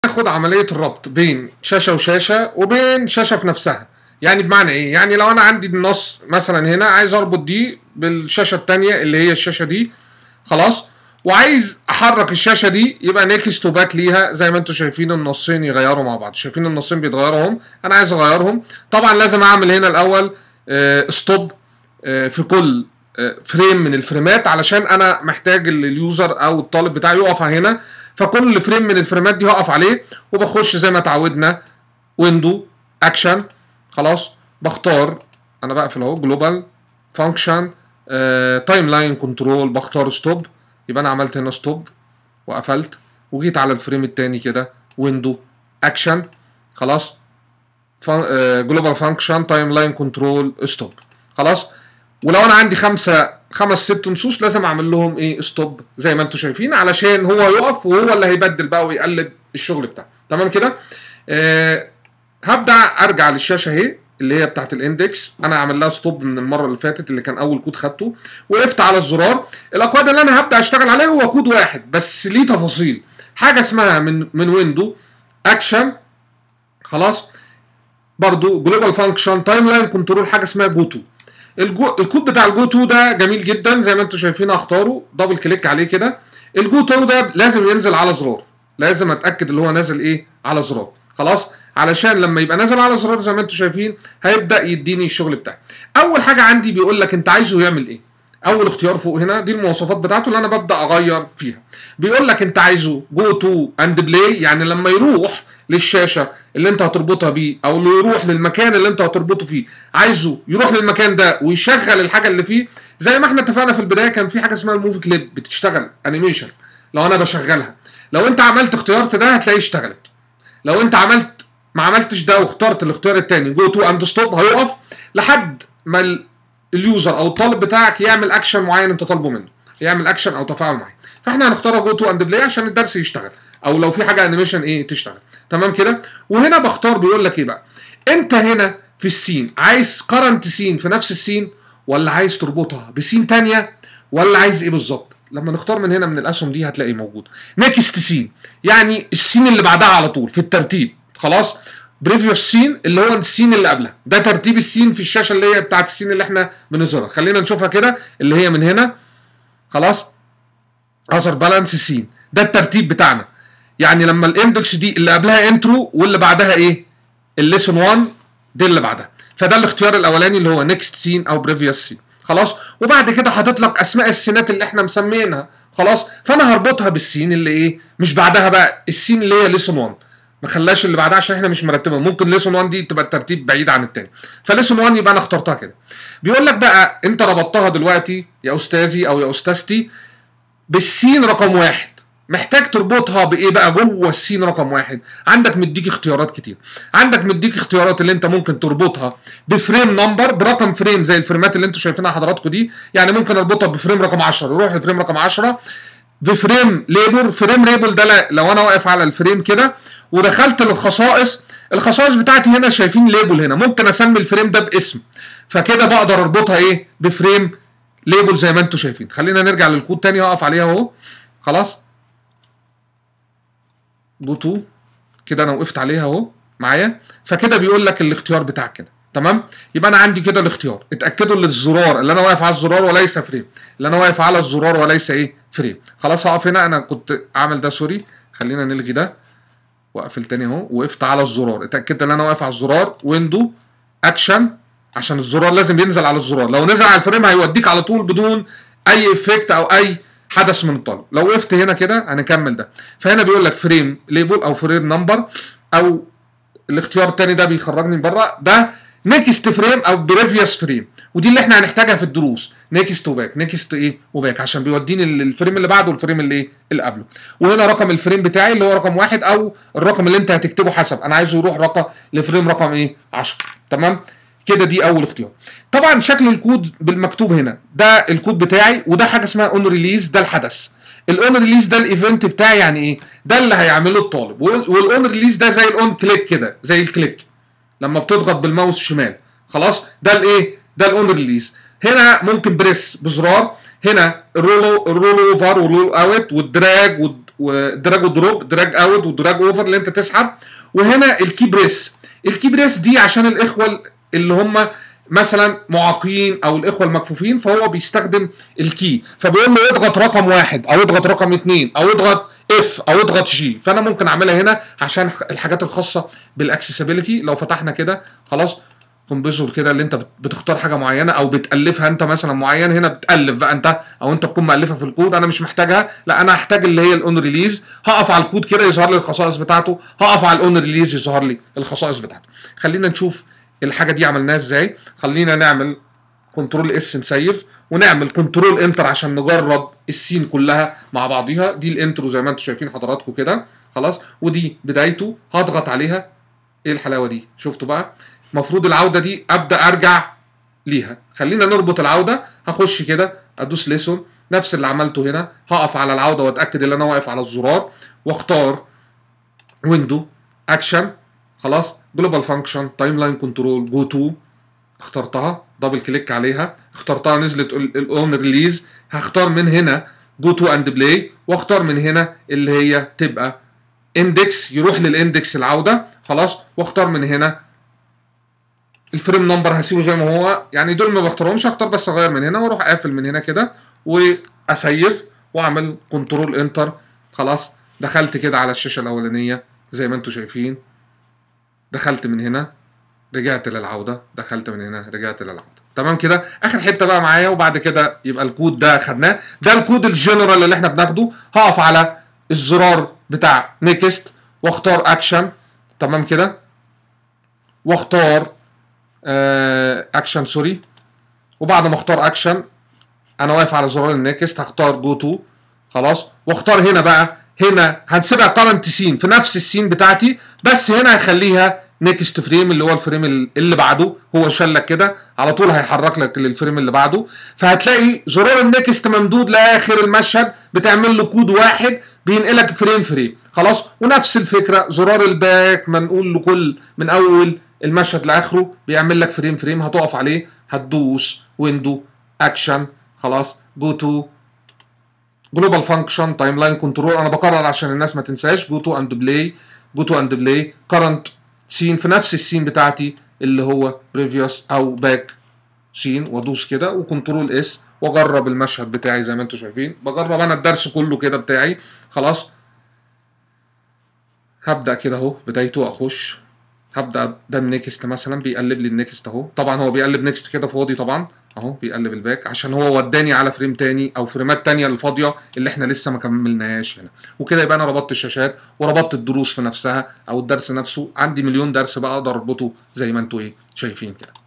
ناخد عمليه الربط بين شاشه وشاشه وبين شاشه في نفسها. يعني بمعنى ايه؟ يعني لو انا عندي النص مثلا هنا عايز اربط دي بالشاشه الثانيه اللي هي الشاشه دي، خلاص، وعايز احرك الشاشه دي، يبقى نيكست وباك ليها زي ما انتم شايفين النصين يغيروا مع بعض. شايفين النصين بيتغيروا هم، انا عايز اغيرهم. طبعا لازم اعمل هنا الاول ستوب في كل فريم من الفريمات، علشان انا محتاج اليوزر او الطالب بتاعي يقف هنا، فكل فريم من الفريمات دي هقف عليه وبخش زي ما اتعودنا ويندو اكشن. خلاص، بختار، انا بقفل اهو جلوبال فانكشن تايم لاين كنترول، بختار ستوب، يبقى انا عملت هنا ستوب وقفلت، وجيت على الفريم الثاني كده ويندو اكشن، خلاص، جلوبال فانكشن تايم لاين كنترول ستوب. خلاص، ولو انا عندي خمس ست نصوص لازم اعمل لهم ايه؟ ستوب زي ما انتم شايفين، علشان هو يقف وهو اللي هيبدل بقى ويقلب الشغل بتاعه. تمام كده؟ هبدا ارجع للشاشه اهي اللي هي بتاعت الاندكس، انا عامل لها ستوب من المره اللي فاتت اللي كان اول كود خدته، وقفت على الزرار. الاكواد اللي انا هبدا اشتغل عليها هو كود واحد بس ليه تفاصيل، حاجه اسمها من ويندو اكشن، خلاص، برضو جلوبال فانكشن تايم لاين كنترول، حاجه اسمها جو تو. الكود بتاع الجو تو ده جميل جدا زي ما انتم شايفين، اختاره دبل كليك عليه كده. الجو تو ده لازم ينزل على زرار، لازم اتاكد اللي هو نازل ايه؟ على زرار، خلاص، علشان لما يبقى نازل على زرار زي ما انتم شايفين هيبدا يديني الشغل بتاعي. اول حاجه عندي بيقول لك انت عايزه يعمل ايه. اول اختيار فوق هنا دي المواصفات بتاعته اللي انا ببدا اغير فيها. بيقول لك انت عايزه جو تو اند بلاي، يعني لما يروح للشاشه اللي انت هتربطها بيه او اللي يروح للمكان اللي انت هتربطه فيه، عايزه يروح للمكان ده ويشغل الحاجه اللي فيه. زي ما احنا اتفقنا في البدايه كان في حاجه اسمها الموفي كليب بتشتغل انيميشن، لو انا بشغلها، لو انت عملت اختيارت ده هتلاقيه اشتغلت. لو انت ما عملتش ده واخترت الاختيار الثاني جو تو اند ستوب، هيقف لحد ما اليوزر او الطالب بتاعك يعمل اكشن معين انت طالبه منه، يعمل اكشن او تفاعل معين. فاحنا هنختار جو تو اند بلاي عشان الدرس يشتغل، او لو في حاجه انيميشن ايه تشتغل. تمام كده؟ وهنا بختار بيقول لك ايه بقى؟ انت هنا في السين عايز كرنت سين في نفس السين، ولا عايز تربطها بسين ثانيه، ولا عايز ايه بالظبط؟ لما نختار من هنا من الاسهم دي هتلاقي موجود نيكست سين، يعني السين اللي بعدها على طول في الترتيب، خلاص. بريفيوس سين اللي هو السين اللي قبلها، ده ترتيب السين في الشاشه اللي هي بتاعت السين اللي احنا بنظهرها. خلينا نشوفها كده اللي هي من هنا، خلاص، اثر بالانس سين، ده الترتيب بتاعنا. يعني لما الاندكس دي اللي قبلها انترو واللي بعدها ايه؟ الليسون 1 دي اللي بعدها، فده الاختيار الاولاني اللي هو نيكست سين او بريفيوس سين، خلاص. وبعد كده حاطط لك اسماء السينات اللي احنا مسمينها، خلاص. فانا هربطها بالسين اللي ايه؟ مش بعدها بقى السين اللي هي ليسون 1، ما خلاش اللي بعدها عشان احنا مش مرتبه، ممكن ليسون 1 دي تبقى الترتيب بعيد عن التاني. فليسون 1 يبقى انا اخترتها كده. بيقول لك بقى انت ربطتها دلوقتي يا استاذي او يا استاذتي بالسين رقم واحد، محتاج تربطها بايه بقى جوه السين رقم واحد؟ عندك مديك اختيارات كتير، عندك مديك اختيارات اللي انت ممكن تربطها بفريم نمبر، برقم فريم زي الفريمات اللي انتوا شايفينها حضراتكم دي. يعني ممكن اربطها بفريم رقم 10 يروح لفريم رقم 10، بفريم ليبل. فريم ليبل ده لو انا واقف على الفريم كده ودخلت للخصائص، الخصائص بتاعتي هنا شايفين ليبل، هنا ممكن اسمي الفريم ده باسم، فكده بقدر اربطها ايه؟ بفريم ليبل زي ما انتم شايفين. خلينا نرجع للكود تاني واقف عليها اهو، خلاص، جو تو كده انا وقفت عليها اهو معايا. فكده بيقول لك الاختيار بتاعك كده، تمام. يبقى انا عندي كده الاختيار، اتاكدوا ان الزرار اللي انا واقف على الزرار وليس فريم، اللي انا واقف على الزرار وليس ايه؟ فريم. خلاص هقف هنا، انا كنت عامل ده سوري، خلينا نلغي ده واقفل تاني اهو. وقفت على الزرار، اتاكدت ان انا واقف على الزرار، ويندو اكشن، عشان الزرار لازم ينزل على الزرار، لو نزل على الفريم هيوديك على طول بدون اي افكت او اي حدث من الطالب. لو وقفت هنا كده هنكمل ده. فهنا بيقول لك فريم ليبل او فريم نمبر، او الاختيار الثاني ده بيخرجني بره، ده نيكست فريم او بريفيوس فريم، ودي اللي احنا هنحتاجها في الدروس، نيكست وباك، نيكست ايه وباك، عشان بيوديني الفريم اللي بعده والفريم اللي ايه اللي قبله. وهنا رقم الفريم بتاعي اللي هو رقم 1 او الرقم اللي انت هتكتبه حسب انا عايزه يروح رقم لفريم رقم ايه 10. تمام كده، دي اول اختيار. طبعا شكل الكود بالمكتوب هنا ده الكود بتاعي، وده حاجه اسمها اون ريليز، ده الحدث. الاون ريليز ده الايفنت بتاعي، يعني ايه؟ ده اللي هيعمله الطالب. والاون ريليز ده زي الاون كليك كده، زي الكليك لما بتضغط بالماوس شمال، خلاص. ده الايه؟ ده الاون ريليز. هنا ممكن بريس بزرار، هنا الرول اوفر والرول اوت والدراج ودراج ودروب، دراج اوت ودراج اوفر اللي انت تسحب. وهنا الكي بريس. الكي بريس دي عشان الاخوه اللي هم مثلا معاقين او الاخوه المكفوفين، فهو بيستخدم الكي، فبيقول له اضغط رقم 1 او اضغط رقم 2 او اضغط اف او اضغط جي. فانا ممكن اعملها هنا عشان الحاجات الخاصه بالاكسسبيلتي. لو فتحنا كده خلاص كومبوزر كده اللي انت بتختار حاجه معينه او بتالفها انت مثلا معين، هنا بتالف بقى انت او انت تكون مالفها في الكود. انا مش محتاجها، لا انا هحتاج اللي هي الاون ريليز. هقف على الكود كده يظهر لي الخصائص بتاعته، هقف على الاون ريليز يظهر لي الخصائص بتاعته. خلينا نشوف الحاجه دي عملناها ازاي. خلينا نعمل كنترول اس نسيف، ونعمل كنترول انتر عشان نجرب السين كلها مع بعضيها. دي الانترو زي ما انتم شايفين حضراتكم كده خلاص، ودي بدايته. هضغط عليها، ايه الحلاوه دي، شفتوا بقى؟ المفروض العوده دي ابدا ارجع ليها. خلينا نربط العوده. هخش كده ادوس ليسون، نفس اللي عملته هنا. هقف على العوده واتاكد ان انا واقف على الزرار، واختار ويندو اكشن خلاص، جلوبال فانكشن تايم لاين كنترول جو تو. اخترتها، دبل كليك عليها، اخترتها نزلت الاون ريليز. هختار من هنا جو تو اند بلاي، واختار من هنا اللي هي تبقى اندكس، يروح للاندكس العوده خلاص. واختار من هنا الفريم نمبر، هسيبه زي ما هو، يعني دول ما بختارهمش، هختار بس اغير من هنا واروح قافل من هنا كده واسيف واعمل كنترول انتر خلاص. دخلت كده على الشاشه الاولانيه زي ما انتم شايفين، دخلت من هنا رجعت للعوده، دخلت من هنا رجعت للعوده. تمام كده. اخر حته بقى معايا، وبعد كده يبقى الكود ده خدناه. ده الكود الجنرال اللي احنا بناخده. هقف على الزرار بتاع نيكست واختار اكشن، تمام كده، واختار اكشن سوري. وبعد ما اختار اكشن انا واقف على زرار النيكست، هختار جو تو خلاص. واختار هنا بقى، هنا هنسيبها كارنت سين في نفس السين بتاعتي، بس هنا هخليها نيكست فريم اللي هو الفريم اللي بعده. هو شلك كده على طول هيحرك لك للفريم اللي بعده. فهتلاقي زرار النيكست ممدود لاخر المشهد، بتعمل له كود واحد بينقلك فريم فريم خلاص. ونفس الفكره زرار الباك منقول لكل من اول المشهد لاخره، بيعمل لك فريم فريم. هتقف عليه، هتدوس ويندو اكشن خلاص، جو تو جلوبال فانكشن تايم لاين كنترول. انا بكرر عشان الناس ما تنساش، جو تو اند بلاي، جو تو اند بلاي كرنت سين في نفس السين بتاعتي اللي هو بريفيوس او باك سين. وادوس كده وكنترول اس واجرب المشهد بتاعي زي ما انتم شايفين. بجرب انا الدرس كله كده بتاعي خلاص. هبدا كده اهو بدايته، اخش هبدا ده النكست مثلا، بيقلب لي النكست اهو. طبعا هو بيقلب نكست كده فاضي طبعا اهو، بيقلب الباك عشان هو وداني على فريم تاني او فريمات تانيه الفاضيه اللي احنا لسه ما كملناهاش هنا. وكده يبقى انا ربطت الشاشات وربطت الدروس في نفسها او الدرس نفسه. عندي مليون درس بقى اقدر اربطه زي ما انتوا ايه شايفين كده.